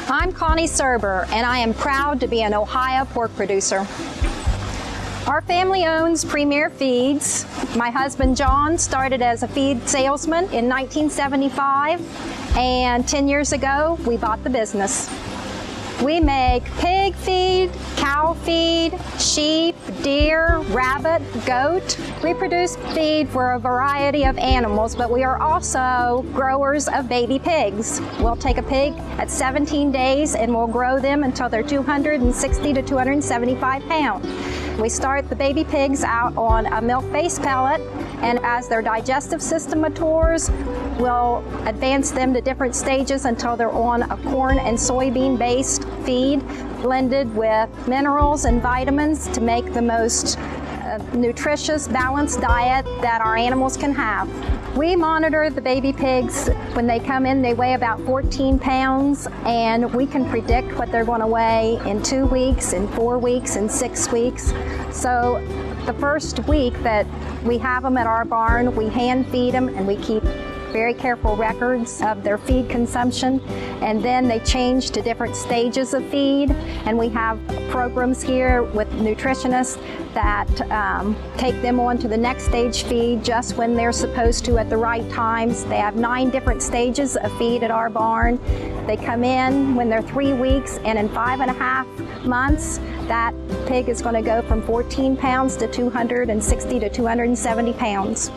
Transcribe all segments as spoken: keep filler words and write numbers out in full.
I'm Connie Surber, and I am proud to be an Ohio pork producer. Our family owns Premier Feeds. My husband John started as a feed salesman in nineteen seventy-five, and ten years ago we bought the business. We make pig feed, cow feed, sheep, deer, rabbit, goat. We produce feed for a variety of animals, but we are also growers of baby pigs. We'll take a pig at seventeen days and we'll grow them until they're two hundred sixty to two hundred seventy-five pounds. We start the baby pigs out on a milk-based pellet, and as their digestive system matures, we'll advance them to different stages until they're on a corn and soybean-based feed blended with minerals and vitamins to make the most uh, nutritious, balanced diet that our animals can have. We monitor the baby pigs. When they come in, they weigh about fourteen pounds, and we can predict what they're going to weigh in two weeks, in four weeks, in six weeks. So the first week that we have them at our barn, we hand feed them and we keep very careful records of their feed consumption, and then they change to different stages of feed, and we have programs here with nutritionists that um, take them on to the next stage feed just when they're supposed to at the right times. They have nine different stages of feed at our barn. They come in when they're three weeks, and in five and a half months that pig is going to go from fourteen pounds to two hundred sixty to two hundred seventy pounds.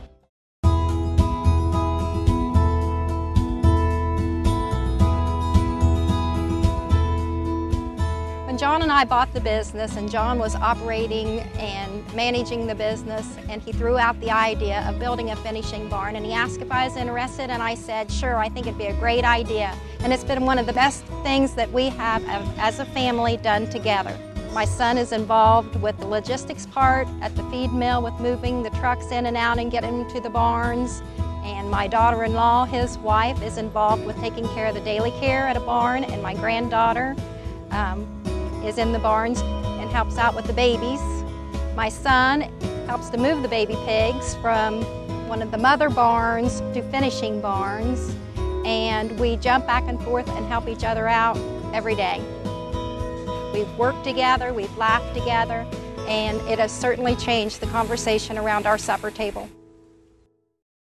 John and I bought the business, and John was operating and managing the business, and he threw out the idea of building a finishing barn, and he asked if I was interested, and I said, sure, I think it'd be a great idea. And it's been one of the best things that we have as a family done together. My son is involved with the logistics part at the feed mill with moving the trucks in and out and getting them to the barns. And my daughter-in-law, his wife, is involved with taking care of the daily care at a barn, and my granddaughter um, is in the barns and helps out with the babies. My son helps to move the baby pigs from one of the mother barns to finishing barns, and we jump back and forth and help each other out every day. We've worked together, we've laughed together, and it has certainly changed the conversation around our supper table.